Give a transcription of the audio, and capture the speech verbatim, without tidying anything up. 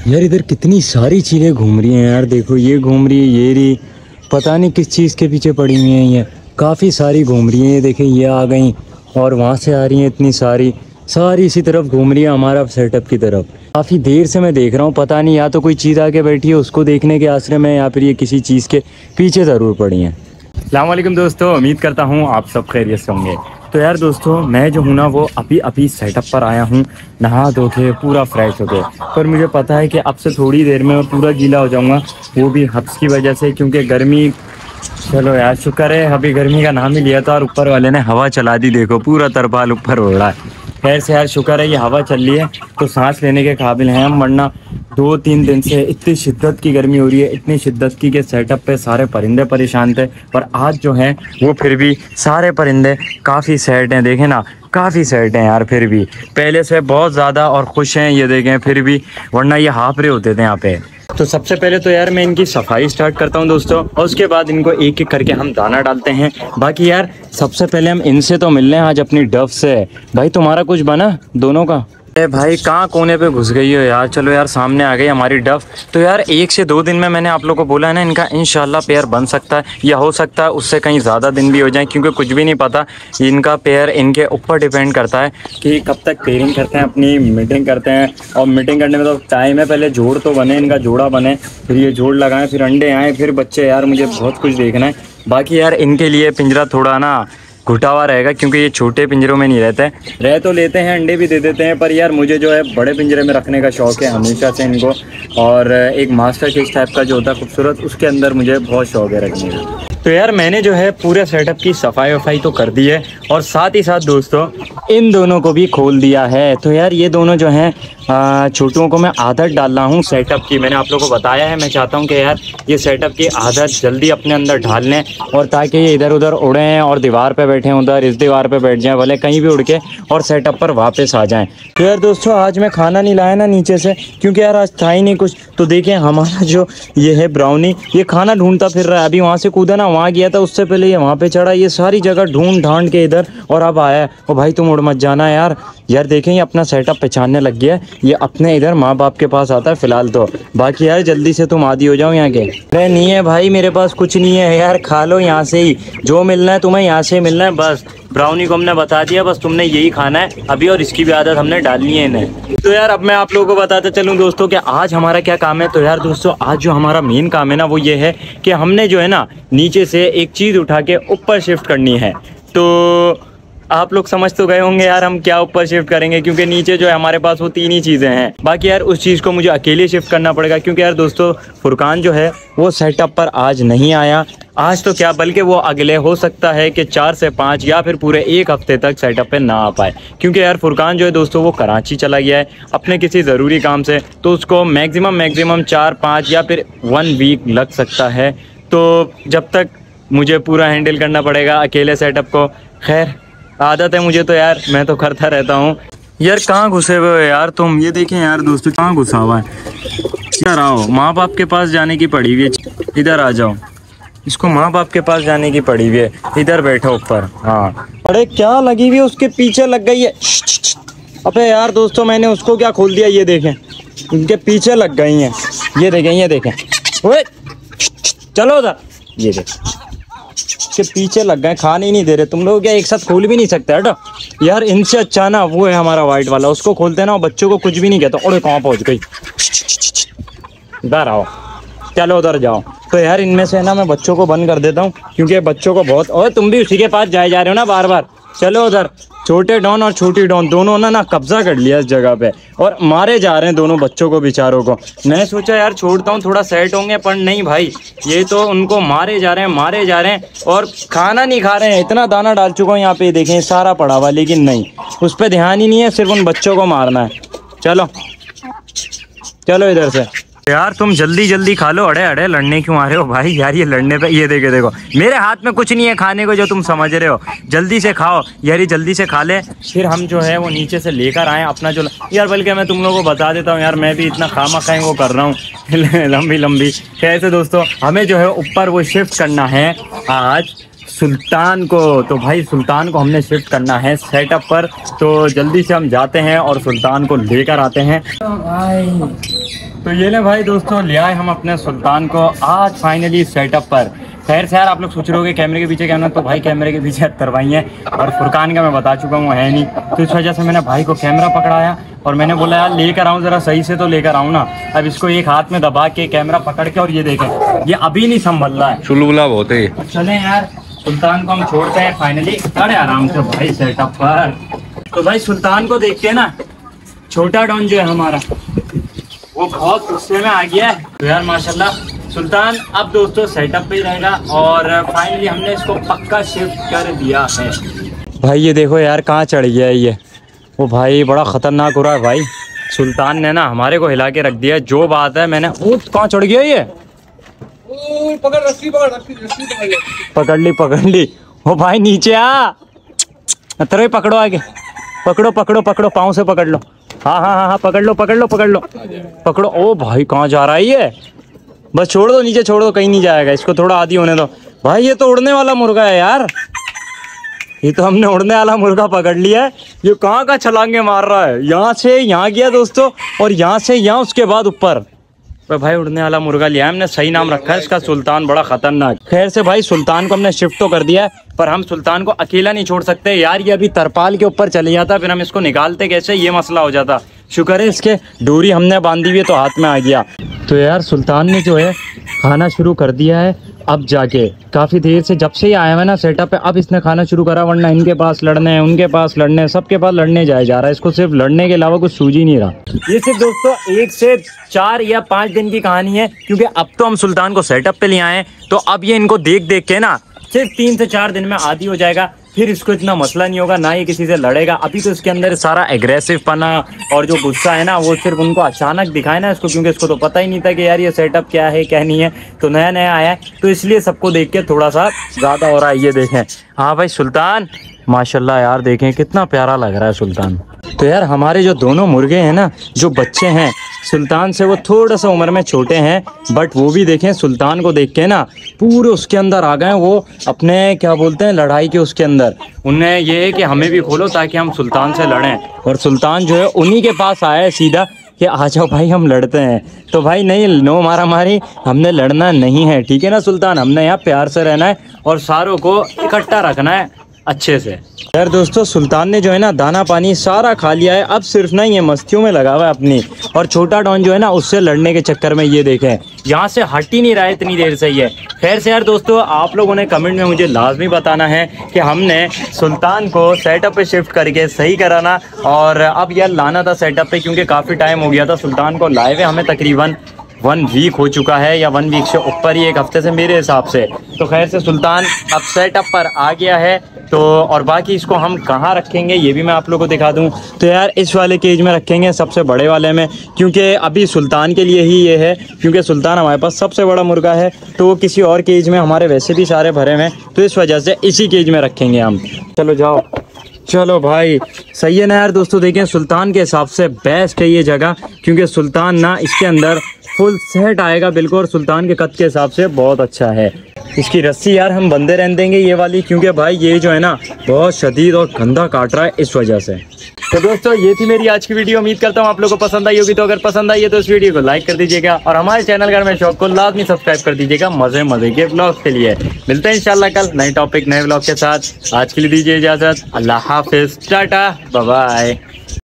यार इधर कितनी सारी चीज़ें घूम रही हैं यार। देखो ये घूम रही है, ये रही, पता नहीं किस चीज़ के पीछे पड़ी हुई हैं। ये काफ़ी सारी घूम रही हैं। ये देखें ये आ गई और वहाँ से आ रही हैं, इतनी सारी सारी इसी तरफ घूम रही है हमारा सेटअप की तरफ। काफ़ी देर से मैं देख रहा हूँ, पता नहीं या तो कोई चीज़ आके बैठी है उसको देखने के आश्रय में, या फिर ये किसी चीज़ के पीछे ज़रूर पड़ी हैं। अस्सलाम वालेकुम दोस्तों, उम्मीद करता हूँ आप सब खैरियत से होंगे। तो यार दोस्तों मैं जो हूँ ना वो अभी अभी सेटअप पर आया हूँ, नहा धो के पूरा फ्रेश हो गया। पर मुझे पता है कि अब से थोड़ी देर में मैं पूरा गीला हो जाऊँगा, वो भी हब्स की वजह से, क्योंकि गर्मी। चलो यार शुक्र है अभी गर्मी का नाम ही लिया था और ऊपर वाले ने हवा चला दी। देखो पूरा तरपाल ऊपर हो रहा है। खैर से यार शुक्र है ये हवा चल रही है तो सांस लेने के काबिल हैं हम, वरना दो तीन दिन से इतनी शिद्दत की गर्मी हो रही है, इतनी शिद्दत की कि सेटअप पे सारे परिंदे परेशान थे। पर आज जो है वो फिर भी सारे परिंदे काफ़ी सैड हैं। देखें ना, काफ़ी सैड हैं यार, फिर भी पहले से बहुत ज़्यादा और खुश हैं ये देखें फिर भी, वरना ये हाफ रहे होते थे यहाँ पे। तो सबसे पहले तो यार मैं इनकी सफाई स्टार्ट करता हूँ दोस्तों, और उसके बाद इनको एक एक करके हम दाना डालते हैं। बाकी यार सबसे पहले हम इनसे तो मिल रहे हैं आज अपनी डफ से। भाई तुम्हारा कुछ बना दोनों का? ए भाई कहाँ कोने पे घुस गई हो यार। चलो यार सामने आ गई हमारी डफ। तो यार एक से दो दिन में मैंने आप लोगों को बोला है ना, इनका इंशाल्लाह पेयर बन सकता है, या हो सकता है उससे कहीं ज़्यादा दिन भी हो जाए, क्योंकि कुछ भी नहीं पता। इनका पेयर इनके ऊपर डिपेंड करता है कि कब तक पेयरिंग करते हैं, अपनी मीटिंग करते हैं। और मीटिंग करने में तो टाइम है, पहले जोड़ तो बने, इनका जोड़ा बने, फिर ये जोड़ लगाएं, फिर अंडे आएँ, फिर बच्चे। यार मुझे बहुत कुछ देखना है। बाकी यार इनके लिए पिंजरा थोड़ा ना घुटा हुआ रहेगा, क्योंकि ये छोटे पिंजरों में नहीं रहते हैं। रह तो लेते हैं, अंडे भी दे देते हैं, पर यार मुझे जो है बड़े पिंजरे में रखने का शौक़ है हमेशा से इनको। और एक मास्टर केज टाइप का जो होता है खूबसूरत, उसके अंदर मुझे बहुत शौक़ है रखने का। तो यार मैंने जो है पूरे सेटअप की सफाई वफाई तो कर दी है, और साथ ही साथ दोस्तों इन दोनों को भी खोल दिया है। तो यार ये दोनों जो हैं छोटुओं को मैं आदत डाल रहा हूँ सेटअप की। मैंने आप लोगों को बताया है, मैं चाहता हूँ कि यार ये सेटअप की आदत जल्दी अपने अंदर ढाल लें, और ताकि ये इधर उधर उड़ें और दीवार पे बैठें, उधर इस दीवार पे बैठ जाएं, भले कहीं भी उड़ के, और सेटअप पर वापस आ जाएं। तो यार दोस्तों आज मैं खाना नहीं लाया ना नीचे से, क्योंकि यार आज था ही नहीं कुछ। तो देखें हमारा जो ये है ब्राउनी, ये खाना ढूंढता फिर रहा है। अभी वहाँ से कूदा ना, वहाँ गया था, उससे पहले ये वहाँ पे चढ़ा, ये सारी जगह ढूंढ ढांड के इधर, और अब आया है। ओ भाई तुम उड़ मत जाना यार। यार देखें ये अपना सेटअप पहचानने लग गया है, ये अपने इधर माँ बाप के पास आता है फिलहाल तो। बाकी यार जल्दी से तुम आदी हो जाओ यहाँ के। अरे नहीं है भाई, मेरे पास कुछ नहीं है यार, खा लो यहाँ से ही, जो मिलना है तुम्हें यहाँ से मिलना है बस। ब्राउनी को हमने बता दिया, बस तुमने यही खाना है अभी, और इसकी भी आदत हमने डालनी है इन्हें। तो यार अब मैं आप लोगों को बताता चलूँ दोस्तों कि आज हमारा क्या काम है। तो यार दोस्तों आज जो हमारा मेन काम है ना वो ये है कि हमने जो है ना नीचे से एक चीज़ उठा के ऊपर शिफ्ट करनी है। तो आप लोग समझ तो गए होंगे यार हम क्या ऊपर शिफ्ट करेंगे, क्योंकि नीचे जो है हमारे पास वो तीन ही चीज़ें हैं। बाकी यार उस चीज़ को मुझे अकेले शिफ्ट करना पड़ेगा, क्योंकि यार दोस्तों फुरकान जो है वो सेटअप पर आज नहीं आया। आज तो क्या बल्कि वो अगले हो सकता है कि चार से पाँच या फिर पूरे एक हफ्ते तक सेटअप पे ना आ पाए, क्योंकि यार फुरकान जो है दोस्तों वो कराची चला गया है अपने किसी ज़रूरी काम से। तो उसको मैक्सिमम मैक्सिमम चार पाँच या फिर वन वीक लग सकता है। तो जब तक मुझे पूरा हैंडल करना पड़ेगा अकेले सेटअप को। खैर आदत है मुझे तो यार, मैं तो करता रहता हूँ। यार कहाँ घुसे हुए हो यार तुम? ये देखें यार दोस्तों कहाँ घुसा हुआ है। इधर आओ, माँ बाप के पास जाने की पड़ी हुई है, इधर आ जाओ। इसको माँ बाप के पास जाने की पड़ी हुई है, इधर बैठो ऊपर। हाँ अरे क्या लगी हुई है, उसके पीछे लग गई है। अबे यार दोस्तों मैंने उसको क्या खोल दिया, ये देखें उनके पीछे लग गई हैं। ये देखें ये देखें, ओए चलो उधर, ये देखें के पीछे लग गए, खाने ही नहीं दे रहे। तुम लोग क्या एक साथ खोल भी नहीं सकते? हटो यार, इनसे अच्छा ना वो है हमारा वाइट वाला, उसको खोलते ना, बच्चों को कुछ भी नहीं कहता। और कहाँ पहुँच गई, इधर आओ, चलो उधर जाओ। तो यार इनमें से ना मैं बच्चों को बंद कर देता हूँ, क्योंकि बच्चों को बहुत। और तुम भी उसी के पास जाए जा रहे हो ना बार बार, चलो उधर। छोटे डॉन और छोटी डॉन दोनों ना ना कब्जा कर लिया इस जगह पे, और मारे जा रहे हैं दोनों बच्चों को बेचारों को। मैं सोचा यार छोड़ता हूँ थोड़ा सेट होंगे, पर नहीं भाई, ये तो उनको मारे जा रहे हैं मारे जा रहे हैं, और खाना नहीं खा रहे हैं। इतना दाना डाल चुका हूँ यहाँ पे, देखें सारा पड़ा हुआ, लेकिन नहीं, उस पर ध्यान ही नहीं है, सिर्फ उन बच्चों को मारना है। चलो चलो इधर से यार, तुम जल्दी जल्दी खा लो। अड़े अड़े लड़ने क्यों आ रहे हो भाई? यार ये लड़ने पे, ये देखो देखो मेरे हाथ में कुछ नहीं है खाने को जो तुम समझ रहे हो। जल्दी से खाओ यार, ये जल्दी से खा ले, फिर हम जो है वो नीचे से लेकर आए अपना जो। यार बल्कि मैं तुम लोगों को बता देता हूँ यार, मैं भी इतना खामा खाएं वो कर रहा हूँ लंबी लंबी। कैसे दोस्तों, हमें जो है ऊपर वो शिफ्ट करना है आज सुल्तान को। तो भाई सुल्तान को हमने शिफ्ट करना है सेटअप पर, तो जल्दी से हम जाते हैं और सुल्तान को लेकर आते हैं। तो ये ले भाई दोस्तों, ले आए हम अपने सुल्तान को आज फाइनली सेटअप पर। खैर से यार आप लोग सोच रहे होगे कैमरे के पीछे क्या ना, तो भाई कैमरे के पीछे तरवाई है और फुरकान का मैं बता चुका हूँ है नहीं, तो इस वजह से मैंने भाई को कैमरा पकड़ाया और मैंने बोला यार लेकर आऊँ ज़रा सही से तो लेकर आऊँ ना। अब इसको एक हाथ में दबा के कैमरा पकड़ के, और ये देखें ये अभी नहीं संभल रहा है, चुलबुला बहुत है। चले यार सुल्तान को हम छोड़ते हैं फाइनली बड़े आराम से भाई सेटअप पर। तो भाई सुल्तान को देख के ना छोटा डॉन जो है हमारा वो बहुत गुस्से में आ गया है। तो यार माशाल्लाह सुल्तान अब दोस्तों सेटअप पे ही रहेगा और फाइनली हमने इसको पक्का शिफ्ट कर दिया है। भाई ये देखो यार कहाँ चढ़ गया है ये, वो भाई बड़ा खतरनाक हो रहा है भाई। सुल्तान ने ना हमारे को हिला के रख दिया, जो बात है मैंने ऊँट कहाँ चढ़ गया ये, पकड़ रस्सी पकड़ रस्सी रस्सी पकड़ ली पकड़ ली। ओ भाई नीचे आ, तरह पकड़ो आगे, पकड़ो पकड़ो पकड़ो पाँव से पकड़ लो। हाँ हाँ हाँ हाँ पकड़ लो पकड़ लो पकड़ लो पकड़ो। ओ भाई कहाँ जा रहा है ये, बस छोड़ दो नीचे छोड़ दो, कहीं नहीं जाएगा, इसको थोड़ा आदी होने दो। भाई ये तो उड़ने वाला मुर्गा है यार, ये तो हमने उड़ने वाला मुर्गा पकड़ लिया है। ये कहाँ का छलांगे मार रहा है, यहाँ से यहाँ गया दोस्तों और यहाँ से यहाँ उसके बाद ऊपर। तो भाई उड़ने वाला मुर्गा लिया है हमने, सही नाम रखा है इसका सुल्तान, बड़ा खतरनाक। खैर से भाई सुल्तान को हमने शिफ्ट तो कर दिया है, पर हम सुल्तान को अकेला नहीं छोड़ सकते यार, ये अभी तरपाल के ऊपर चले जाता फिर हम इसको निकालते कैसे, ये मसला हो जाता। शुक्र है इसके डोरी हमने बांधी हुई है तो हाथ में आ गया। तो यार सुल्तान ने जो है खाना शुरू कर दिया है अब जाके, काफ़ी देर से जब से ही आया हुआ ना सेटअप पे अब इसने खाना शुरू करा, वरना इनके पास लड़ने हैं उनके पास लड़ने हैं सबके पास लड़ने जाया जा रहा है, इसको सिर्फ लड़ने के अलावा कुछ सूझ ही नहीं रहा। ये सिर्फ दोस्तों एक से चार या पाँच दिन की कहानी है, क्योंकि अब तो हम सुल्तान को सेटअप पे ले आए हैं, तो अब ये इनको देख देख के ना सिर्फ तीन से चार दिन में आदी हो जाएगा, फिर इसको इतना मसला नहीं होगा, ना ये किसी से लड़ेगा। अभी तो इसके अंदर सारा एग्रेसिव पना और जो गुस्सा है ना वो सिर्फ उनको अचानक दिखाए ना इसको, क्योंकि इसको तो पता ही नहीं था कि यार ये सेटअप क्या है क्या नहीं है, तो नया नया आया है तो इसलिए सबको देख के थोड़ा सा ज़्यादा हो रहा है। ये देखें, हाँ भाई सुल्तान माशाल्लाह यार देखें कितना प्यारा लग रहा है सुल्तान। तो यार हमारे जो दोनों मुर्गे हैं ना, जो बच्चे हैं सुल्तान से वो थोड़ा सा उम्र में छोटे हैं, बट वो भी देखें सुल्तान को देख के ना पूरे उसके अंदर आ गए, वो अपने क्या बोलते हैं लड़ाई के उसके अंदर। उन्हें ये है कि हमें भी खोलो ताकि हम सुल्तान से लड़ें, और सुल्तान जो है उन्हीं के पास आया है सीधा कि आ जाओ भाई हम लड़ते हैं। तो भाई नहीं, नो मारा मारी, हमने लड़ना नहीं है, ठीक है ना सुल्तान, हमने यहाँ प्यार से रहना है और सारों को इकट्ठा रखना है अच्छे से। यार दोस्तों सुल्तान ने जो है ना दाना पानी सारा खा लिया है, अब सिर्फ ना ये मस्तियों में लगा हुआ है अपनी, और छोटा डॉन जो है ना उससे लड़ने के चक्कर में ये देखें यहाँ से हट ही नहीं रहा है इतनी देर से ये। खैर से यार दोस्तों आप लोगों ने कमेंट में मुझे लाजमी बताना है कि हमने सुल्तान को सेटअप पे शिफ्ट करके सही कराना, और अब यार लाना था सेटअप पे क्योंकि काफ़ी टाइम हो गया था सुल्तान को लाए हुए, हमें तकरीबन वन वीक हो चुका है या वन वीक से ऊपर ही, एक हफ्ते से मेरे हिसाब से। तो खैर से सुल्तान अब सेटअप पर आ गया है, तो और बाकी इसको हम कहाँ रखेंगे ये भी मैं आप लोगों को दिखा दूँ। तो यार इस वाले केज में रखेंगे, सबसे बड़े वाले में, क्योंकि अभी सुल्तान के लिए ही ये है, क्योंकि सुल्तान हमारे पास सबसे बड़ा मुर्गा है, तो वो किसी और केज में हमारे वैसे भी सारे भरे हुए हैं, तो इस वजह से इसी केज में रखेंगे हम। चलो जाओ, चलो भाई सही है ना यार दोस्तों। देखें सुल्तान के हिसाब से बेस्ट है ये जगह, क्योंकि सुल्तान ना इसके अंदर फुल सेट आएगा बिल्कुल, और सुल्तान के कद के हिसाब से बहुत अच्छा है। इसकी रस्सी यार हम बंदे रहने देंगे ये वाली, क्योंकि भाई ये जो है ना बहुत शदीद और गंदा काट रहा है इस वजह से। तो दोस्तों ये थी मेरी आज की वीडियो, उम्मीद करता हूँ आप लोगों को पसंद आई होगी। तो अगर पसंद आई है तो इस वीडियो को लाइक कर दीजिएगा और हमारे चैनल घर में शौक को लाजमी सब्सक्राइब कर दीजिएगा मजे मजे के ब्लॉग के लिए। मिलते हैं इंशाल्लाह कल नए टॉपिक नए ब्लॉग के साथ। आज के लिए दीजिए इजाजत, अल्लाह हाफिज, टाटा बाय बाय।